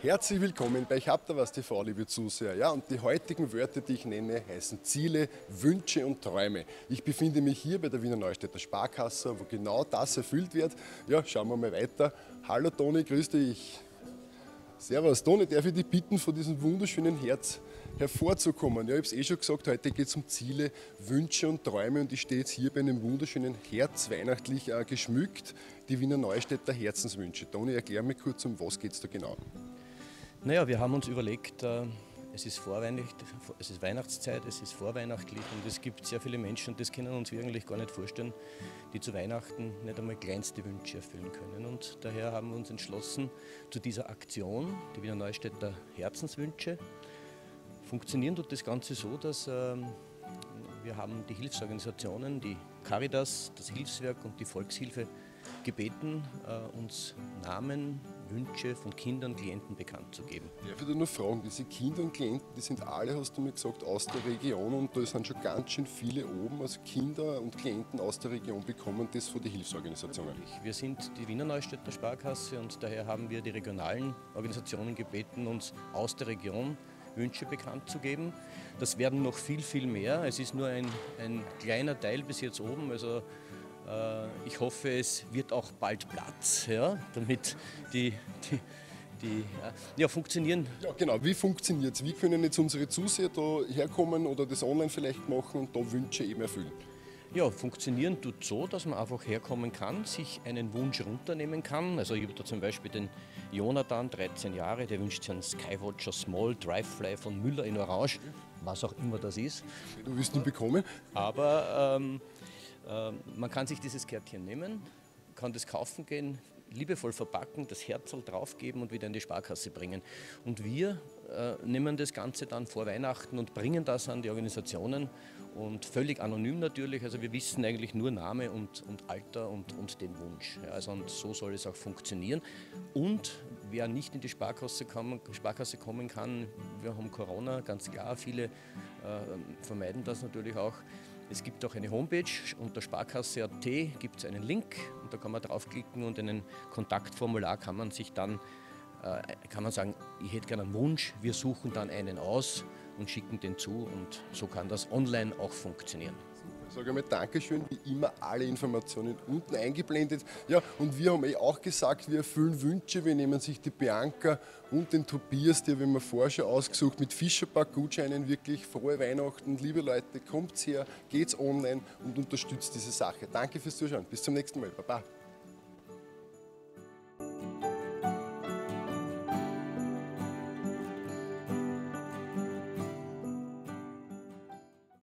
Herzlich willkommen bei Ich hab da was TV, liebe Zuseher. Ja, und die heutigen Wörter, die ich nenne, heißen Ziele, Wünsche und Träume. Ich befinde mich hier bei der Wiener Neustädter Sparkasse, wo genau das erfüllt wird. Ja, schauen wir mal weiter. Hallo Toni, grüß dich. Servus, Toni, darf ich dich bitten, von diesem wunderschönen Herz hervorzukommen? Ja, ich habe es schon gesagt, heute geht es um Ziele, Wünsche und Träume und ich stehe jetzt hier bei einem wunderschönen Herz, weihnachtlich geschmückt, die Wiener Neustädter Herzenswünsche. Toni, erklär mir kurz, um was geht es da genau? Naja, wir haben uns überlegt, es ist Weihnachtszeit, es ist vorweihnachtlich und es gibt sehr viele Menschen, das können uns wir eigentlich gar nicht vorstellen, die zu Weihnachten nicht einmal kleinste Wünsche erfüllen können. Und daher haben wir uns entschlossen zu dieser Aktion, die Wiener Neustädter Herzenswünsche. Funktionieren tut das Ganze so, dass wir haben die Hilfsorganisationen, die Caritas, das Hilfswerk und die Volkshilfe gebeten, uns Namen, Wünsche von Kindern, Klienten bekannt zu geben. Darf ich da nur fragen, diese Kinder und Klienten, die sind alle, hast du mir gesagt, aus der Region und da sind schon ganz schön viele oben, also Kinder und Klienten aus der Region bekommen das von den Hilfsorganisationen. Wir sind die Wiener Neustädter Sparkasse und daher haben wir die regionalen Organisationen gebeten, uns aus der Region Wünsche bekannt zu geben. Das werden noch viel, viel mehr. Es ist nur ein kleiner Teil bis jetzt oben. Also ich hoffe, es wird auch bald Platz, ja, damit die funktionieren. Ja, genau. Wie funktioniert es? Wie können jetzt unsere Zuseher da herkommen oder das online vielleicht machen und da Wünsche eben erfüllen? Ja, funktionieren tut so, dass man einfach herkommen kann, sich einen Wunsch runternehmen kann. Also ich habe da zum Beispiel den Jonathan, 13 Jahre, der wünscht sich einen Skywatcher Small Drivefly von Müller in Orange, was auch immer das ist. Du wirst ihn bekommen. Aber man kann sich dieses Kärtchen nehmen, kann das kaufen gehen, liebevoll verpacken, das Herzl draufgeben und wieder in die Sparkasse bringen. Und wir nehmen das Ganze dann vor Weihnachten und bringen das an die Organisationen und völlig anonym natürlich. Also wir wissen eigentlich nur Name und Alter und den Wunsch. Ja, also und so soll es auch funktionieren. Und wer nicht in die Sparkasse kommen kann, wir haben Corona, ganz klar, viele vermeiden das natürlich auch. Es gibt auch eine Homepage, unter Sparkasse.at gibt es einen Link und da kann man draufklicken und in ein Kontaktformular kann man sich dann sagen, ich hätte gerne einen Wunsch, wir suchen dann einen aus und schicken den zu und so kann das online auch funktionieren. Ich sage einmal Dankeschön, wie immer alle Informationen unten eingeblendet. Ja, und wir haben auch gesagt, wir erfüllen Wünsche. Wir nehmen sich die Bianca und den Tobias, die haben wir vorher schon ausgesucht, mit Fischerpark-Gutscheinen. Wirklich frohe Weihnachten. Liebe Leute, kommt her, geht's online und unterstützt diese Sache. Danke fürs Zuschauen. Bis zum nächsten Mal. Baba.